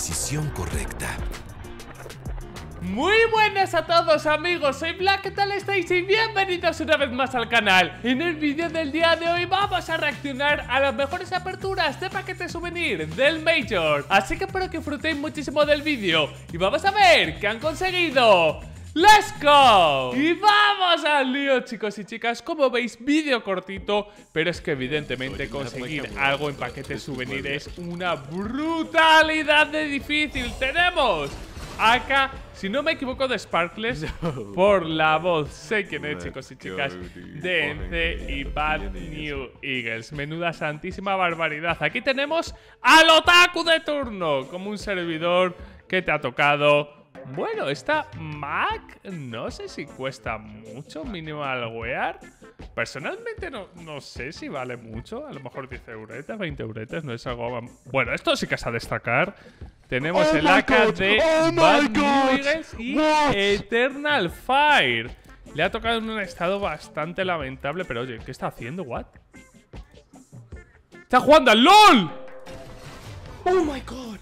decisión correcta. Muy buenas a todos amigos, soy Black, ¿qué tal estáis? Y bienvenidos una vez más al canal. En el vídeo del día de hoy vamos a reaccionar a las mejores aperturas de paquete souvenir del Major. Así que espero que disfrutéis muchísimo del vídeo y vamos a ver qué han conseguido. ¡Let's go! Y vamos al lío, chicos y chicas. Como veis, vídeo cortito, pero es que evidentemente conseguir algo en paquete souvenir es una brutalidad de difícil. Tenemos acá, si no me equivoco, de Sparkless, por la voz, sé quién es, chicos y chicas, DNC y Bad New Eagles. Menuda santísima barbaridad. Aquí tenemos al otaku de turno, como un servidor que te ha tocado. Bueno, esta Mac no sé si cuesta mucho, Minimal Wear. Personalmente no sé si vale mucho. A lo mejor 10 euretes, 20 euretes, no es algo... Bueno, esto sí que es a destacar. Tenemos el AK de Bad New Eagles y Eternal Fire. Le ha tocado en un estado bastante lamentable, pero oye, ¿qué está haciendo? ¿What? ¡Está jugando al LOL! ¡Oh my god!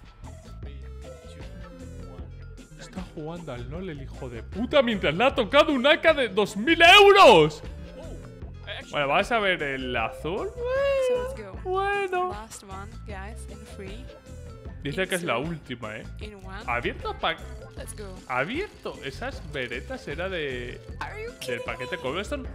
Está jugando al LOL el hijo de puta mientras le ha tocado un AK de 2000 euros. Bueno, vamos a ver el azul. Bueno. Dice que es la última, Abierto abierto. Esas veretas era del paquete Cobblestone.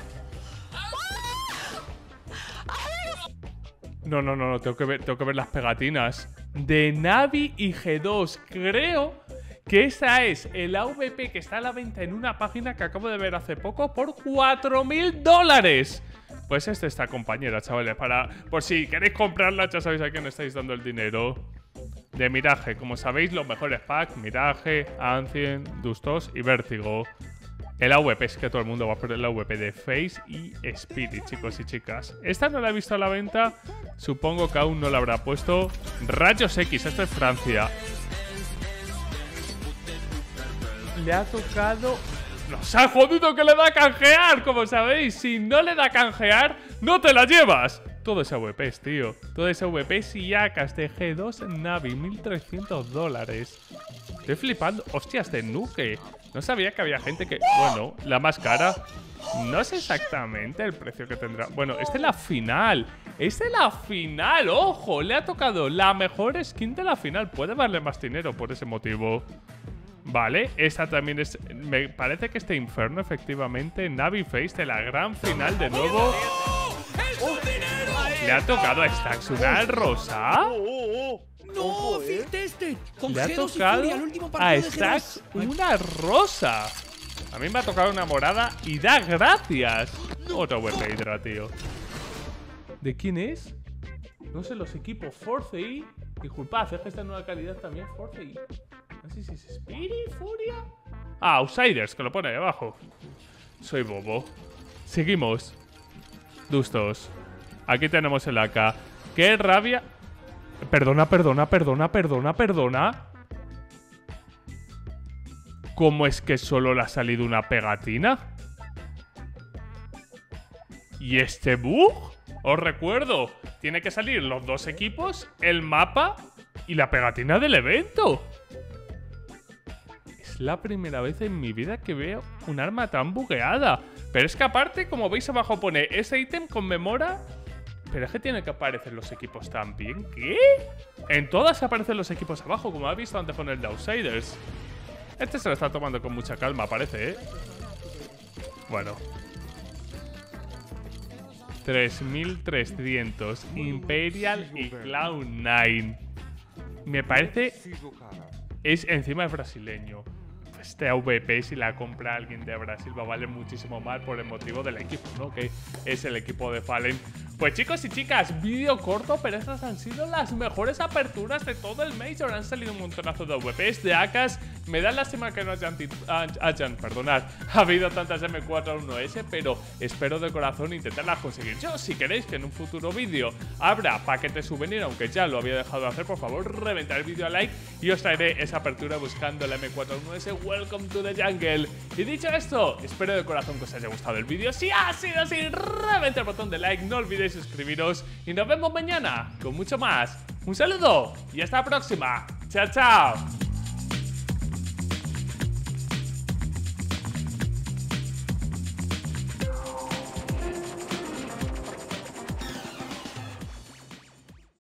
No, tengo que ver las pegatinas de Navi y G2. Creo que esa es el AVP que está a la venta en una página que acabo de ver hace poco por $4000. Pues es esta compañera, chavales, por si queréis comprarla, ya sabéis a quién estáis dando el dinero. De Mirage, como sabéis, los mejores packs: Mirage, Ancient, Dustos y Vértigo. El AVP, es que todo el mundo va por el AVP de Face y Spirit, chicos y chicas. Esta no la he visto a la venta, supongo que aún no la habrá puesto. Rayos X, esto es Francia. Le ha tocado... ¡Nos ha jodido que le da a canjear! Como sabéis, si no le da a canjear, ¡no te la llevas! Todo ese AVP, tío. Todo ese AVP y AKs de G2 Navi, $1300. Estoy flipando. ¡Hostias, de Nuke! No sabía que había gente que... Bueno, la más cara. No sé exactamente el precio que tendrá. Bueno, esta es la final. ¡Esta es la final! ¡Ojo! Le ha tocado la mejor skin de la final. Puede darle más dinero por ese motivo. Vale, esta también es... Me parece que este Inferno, efectivamente, Navi Face de la gran final de nuevo. ¿Le ha tocado a Stax una rosa? ¡No! ¡Field Tested! Le ha tocado a Stax una rosa. A mí me ha tocado una morada y da gracias. Otro VP Hydra, tío. ¿De quién es? No sé, los equipos Force. Disculpad, es que esta nueva calidad también Force. No sé si es Spirit, Furia. Ah, Outsiders, que lo pone ahí abajo. Soy bobo. Seguimos. Dustos. Aquí tenemos el AK. ¡Qué rabia! Perdona. ¿Cómo es que solo le ha salido una pegatina? ¿Y este bug? Os recuerdo, tiene que salir los dos equipos, el mapa y la pegatina del evento. Es la primera vez en mi vida que veo un arma tan bugueada. Pero es que aparte, como veis abajo pone, ese ítem conmemora... Pero es que tiene que aparecer los equipos también. ¿Qué? En todas aparecen los equipos abajo, como ha visto antes con el de Outsiders. Este se lo está tomando con mucha calma, parece, Bueno. 3300. Imperial y Cloud9. Me parece... Es encima es brasileño. Este AVP, si la compra alguien de Brasil, va a valer muchísimo más por el motivo del equipo, ¿no? Que es el equipo de Fallen. Pues chicos y chicas, vídeo corto, pero estas han sido las mejores aperturas de todo el Major. Han salido un montonazo de AVPs, de AKs. Me da lástima que no hayan habido tantas M41S, pero espero de corazón intentarlas conseguir. Yo, si queréis que en un futuro vídeo abra paquete souvenir, aunque ya lo había dejado de hacer, por favor, reventar el vídeo a like y os traeré esa apertura buscando la M41S. Welcome to the jungle. Y dicho esto, espero de corazón que os haya gustado el vídeo. Si ha sido así, reventa el botón de like, no olvidéis suscribiros y nos vemos mañana con mucho más. Un saludo y hasta la próxima. Chao, chao.